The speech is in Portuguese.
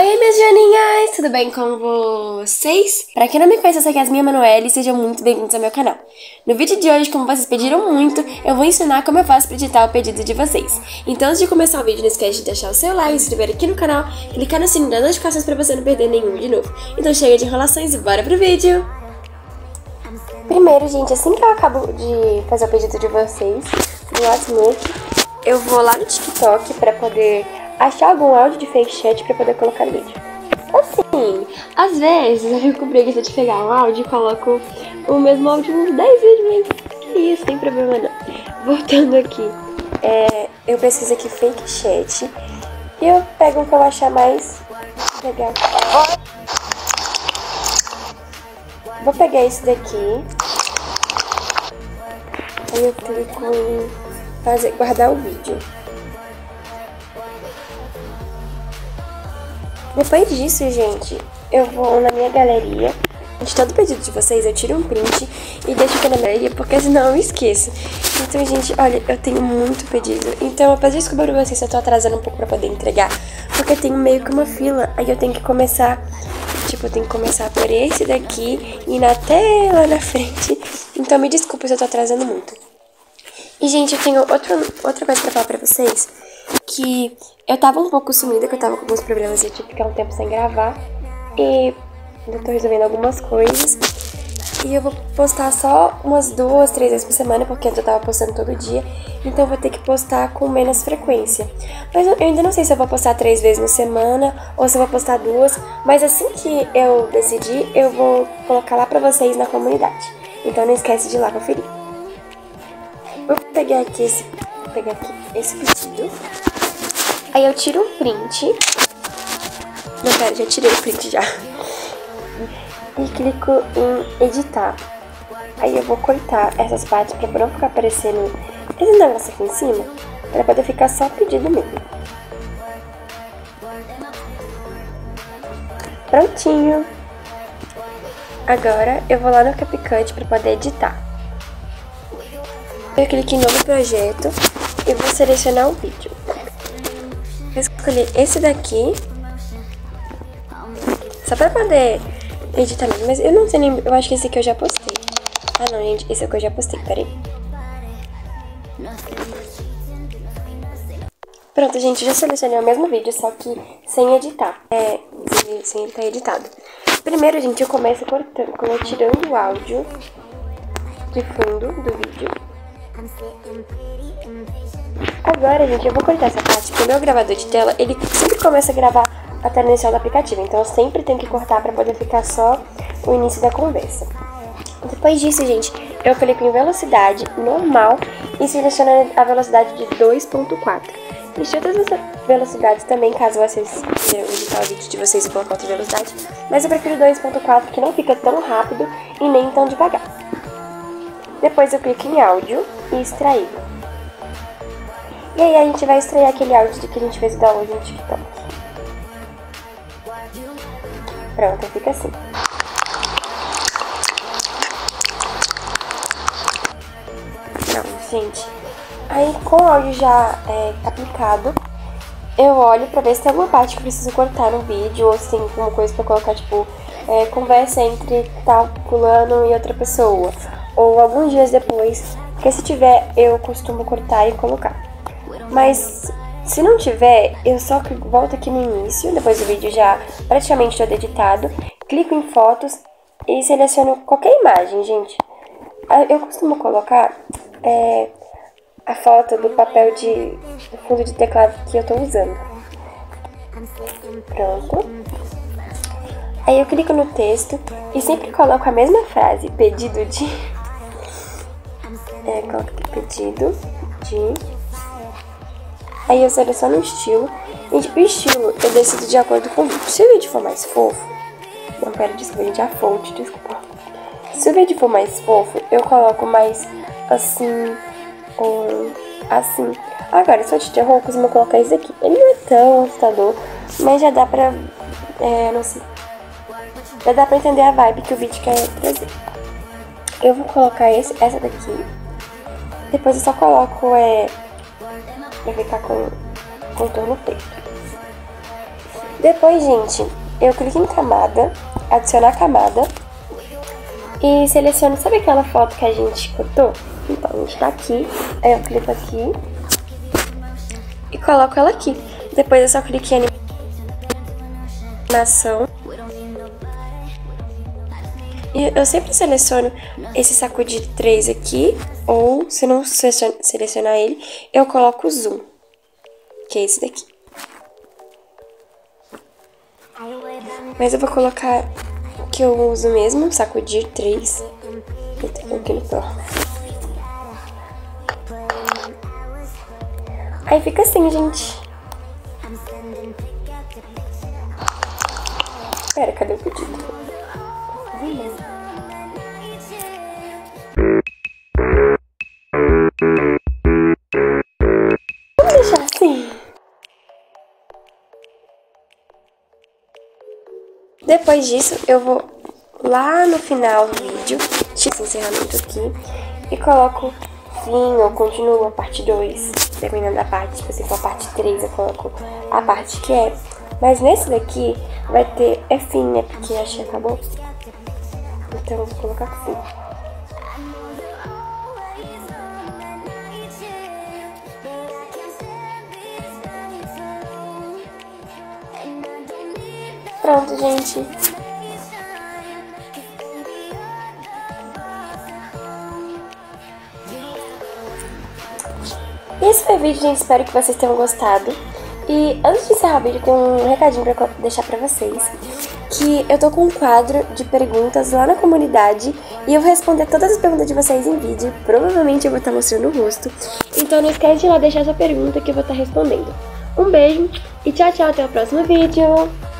Oi, minhas joaninhas! Tudo bem com vocês? Pra quem não me conhece, eu sou a Yasmin Emanuele e sejam muito bem-vindos ao meu canal. No vídeo de hoje, como vocês pediram muito, eu vou ensinar como eu faço pra editar o pedido de vocês. Então, antes de começar o vídeo, não esquece de deixar o seu like, se inscrever aqui no canal, clicar no sininho das notificações pra você não perder nenhum de novo. Então chega de enrolações e bora pro vídeo! Primeiro, gente, assim que eu acabo de fazer o pedido de vocês no WhatsApp, eu vou lá no TikTok pra poder achar algum áudio de fake chat pra poder colocar no vídeo. Assim, às vezes eu fico com preguiça de pegar um áudio e coloco o mesmo áudio uns 10 vídeos, mas que isso, sem problema não. Voltando aqui, eu pesquiso aqui fake chat e eu pego o que eu achar mais legal. Vou pegar esse daqui, aí eu clico em guardar o vídeo. Depois disso, gente, eu vou na minha galeria. De todo pedido de vocês, eu tiro um print e deixo aqui na minha galeria, porque senão eu me esqueço. Então, gente, olha, eu tenho muito pedido. Então, eu peço desculpa pra vocês se eu tô atrasando um pouco pra poder entregar, porque eu tenho meio que uma fila. Aí eu tenho que começar, tipo, eu tenho que começar por esse daqui e ir até lá na frente. Então, me desculpa se eu tô atrasando muito. E, gente, eu tenho outra coisa pra falar pra vocês, que eu tava um pouco sumida, que eu tava com alguns problemas e eu tive que ficar um tempo sem gravar. E eu tô resolvendo algumas coisas. E eu vou postar só umas 2, 3 vezes por semana, porque eu tava postando todo dia. Então eu vou ter que postar com menos frequência. Mas eu ainda não sei se eu vou postar 3 vezes na semana ou se eu vou postar 2. Mas assim que eu decidir, eu vou colocar lá pra vocês na comunidade. Então não esquece de ir lá conferir. Vou pegar aqui esse pedido. Aí eu tiro um print. Não, pera, já tirei o print já. E clico em editar. Aí eu vou cortar essas partes pra não ficar aparecendo esse negócio aqui em cima, pra poder ficar só pedido mesmo. Prontinho. Agora eu vou lá no CapCut pra poder editar. Eu clico em novo projeto e vou selecionar o vídeo. Eu escolhi esse daqui, só pra poder editar mesmo, mas eu não sei nem, eu acho que esse aqui eu já postei. Ah não, gente, esse aqui eu já postei, peraí. Pronto, gente, já selecionei o mesmo vídeo, só que sem editar, sem estar editado. Primeiro, gente, eu começo tirando o áudio de fundo do vídeo. Agora, gente, eu vou cortar essa parte, porque o meu gravador de tela, ele sempre começa a gravar a tela inicial do aplicativo, então eu sempre tenho que cortar pra poder ficar só o início da conversa. Depois disso, gente, eu clico em velocidade normal e seleciono a velocidade de 2.4. Existem outras velocidades também, caso vocês queiram editar o vídeo de vocês e colocar outra velocidade, mas eu prefiro 2.4, que não fica tão rápido e nem tão devagar. Depois eu clico em áudio e extrair. E aí a gente vai extrair aquele áudio que a gente fez o download no TikTok. Pronto, fica assim. Pronto, gente. Aí com o áudio já aplicado, eu olho pra ver se tem alguma parte que eu preciso cortar no vídeo, ou se tem alguma coisa pra colocar, tipo, conversa entre tal fulano e outra pessoa. Ou alguns dias depois, porque se tiver, eu costumo cortar e colocar. Mas se não tiver, eu só volto aqui no início, depois do vídeo já praticamente todo editado, clico em fotos e seleciono qualquer imagem, gente. Eu costumo colocar a foto do papel do fundo de teclado que eu tô usando. Pronto. Aí eu clico no texto e sempre coloco a mesma frase, pedido de... coloco aqui, pedido de... Aí eu seleciono o estilo. Gente, o estilo eu decido de acordo com o vídeo. Se o vídeo for mais fofo... Não, pera, desculpa, gente, a fonte, desculpa. Se o vídeo for mais fofo, eu coloco mais assim, ou assim. Agora, se eu de terror, eu costumo colocar esse aqui. Ele não é tão assustador, mas já dá pra... não sei. Já dá pra entender a vibe que o vídeo quer trazer. Eu vou colocar essa daqui. Depois eu só coloco, pra ficar com contorno preto. Depois, gente, eu clico em camada, adicionar camada e seleciono, sabe aquela foto que a gente cortou? Então, a gente tá aqui, aí eu clico aqui e coloco ela aqui. Depois eu só clico em animação. E eu sempre seleciono esse sacudir 3 aqui, ou se não selecionar ele, eu coloco o zoom, que é esse daqui. Mas eu vou colocar o que eu uso mesmo, sacudir 3. Eu tenho aqui no pó. Aí fica assim, gente. Pera, cadê o pedido? Vamos deixar assim. Depois disso, eu vou lá no final do vídeo, esse encerramento aqui, e coloco fim ou continuo a parte 2, dependendo da parte. Se for a parte 3, eu coloco a parte que é. Mas nesse daqui vai ter fim, né? Porque achei que acabou. Então eu vou colocar fim. Pronto, gente. Esse foi o vídeo, gente. Espero que vocês tenham gostado. E antes de encerrar o vídeo, tem um recadinho pra deixar pra vocês. Que eu tô com um quadro de perguntas lá na comunidade. E eu vou responder todas as perguntas de vocês em vídeo. Provavelmente eu vou estar mostrando o rosto. Então não esquece de ir lá deixar sua pergunta que eu vou estar respondendo. Um beijo e tchau, tchau. Até o próximo vídeo.